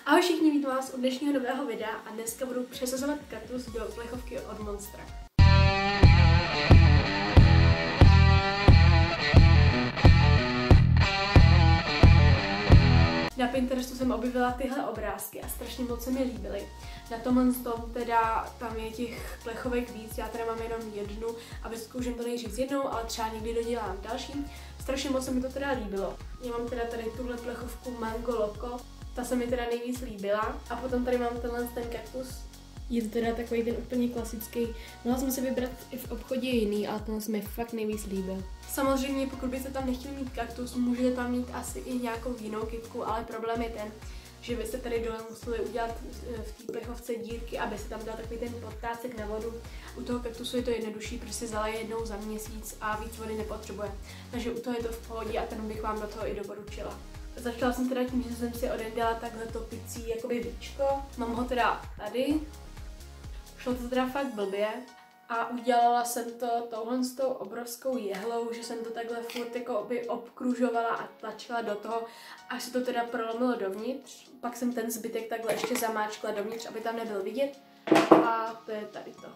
Ahoj všichni, vítám vás u dnešního nového videa a dneska budu přesazovat kaktus do plechovky od Monstra. Na Pinterestu jsem objevila tyhle obrázky a strašně moc se mi líbily. Na tomhle tom teda tam je těch plechovek víc, já teda mám jenom jednu a vyzkouším to nejdřív jednou, ale třeba někdy dodělám další. Strašně moc se mi to teda líbilo. Já mám teda tady tuhle plechovku Mango Loco, ta se mi teda nejvíc líbila. A potom tady mám ten kaktus. Je to teda takový ten úplně klasický. Mohla jsem si vybrat i v obchodě jiný, ale ten se mi fakt nejvíc líbil. Samozřejmě, pokud byste tam nechtěli mít kaktus, můžete tam mít asi i nějakou jinou kytku, ale problém je ten, že byste tady dole museli udělat v té plechovce dírky, aby se tam dal takový ten podtácek na vodu. U toho kaktusu je to jednodušší, protože se zaleje jednou za měsíc a víc vody nepotřebuje. Takže u toho je to v pohodě a ten bych vám do toho i doporučila. Začala jsem teda tím, že jsem si odendala takhle topicí jakoby víčko. Mám ho teda tady. Šlo to teda fakt blbě. A udělala jsem to touhle s tou obrovskou jehlou, že jsem to takhle furt jako by obkružovala a tlačila do toho, až se to teda prolomilo dovnitř. Pak jsem ten zbytek takhle ještě zamáčkla dovnitř, aby tam nebyl vidět. A to je tady to.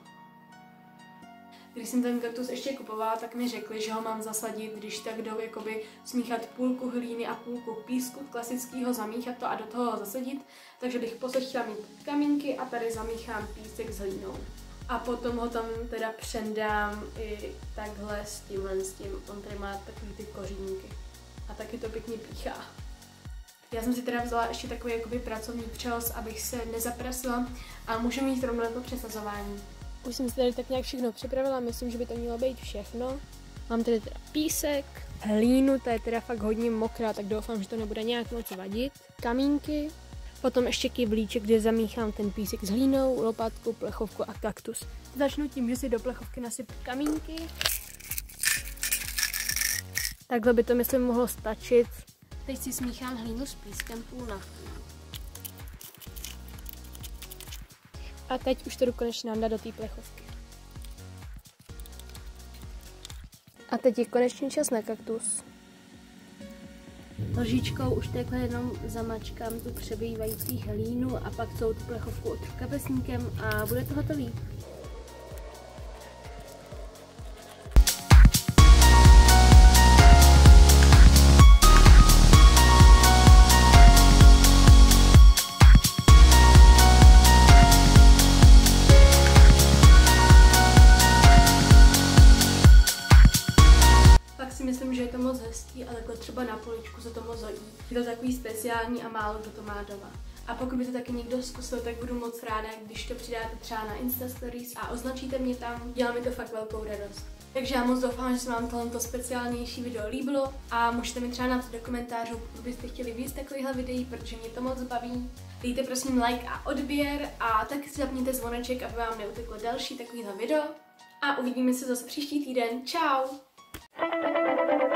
Když jsem ten kaktus ještě kupovala, tak mi řekli, že ho mám zasadit, když tak jdou jakoby smíchat půlku hlíny a půlku písku klasického, zamíchat to a do toho ho zasadit. Takže bych posledně chtěla mít kamínky a tady zamíchám písek s hlínou. A potom ho tam teda přendám i takhle s tím. On tady má takový ty kořínky. A taky to pěkně píchá. Já jsem si teda vzala ještě takový jakoby pracovní třels, abych se nezaprasila a můžeme jít rovnou to přesazování. Už jsem si tady tak nějak všechno připravila, myslím, že by to mělo být všechno. Mám tady teda písek, hlínu, ta je teda fakt hodně mokrá, tak doufám, že to nebude nějak moc vadit. Kamínky, potom ještě kyblíček, kde zamíchám ten písek s hlínou, lopatku, plechovku a kaktus. Začnu tím, že si do plechovky nasypu kamínky. Takhle by to myslím mohlo stačit. Teď si smíchám hlínu s pískem půl na půl. A teď už to jdu konečně nám dát do té plechovky. A teď je konečně čas na kaktus. Lžičkou už takhle jenom zamačkám tu přebývající hlínu a pak celou tu plechovku otrhu kapesníkem a bude to hotový. Myslím, že je to moc hezký a takhle třeba na poličku se to moc hodí. Je to takový speciální a málo kdo to má doma. A pokud by to taky někdo zkusil, tak budu moc ráda, když to přidáte třeba na Insta Stories a označíte mě tam. Dělá mi to fakt velkou radost. Takže já moc doufám, že se vám tohle speciálnější video líbilo a můžete mi třeba napsat do komentářů, pokud byste chtěli víc takovýchhle videí, protože mě to moc baví. Dejte prosím like a odběr a taky si zapněte zvoneček, aby vám neuteklo další takovýhle video. A uvidíme se zase příští týden. Čau!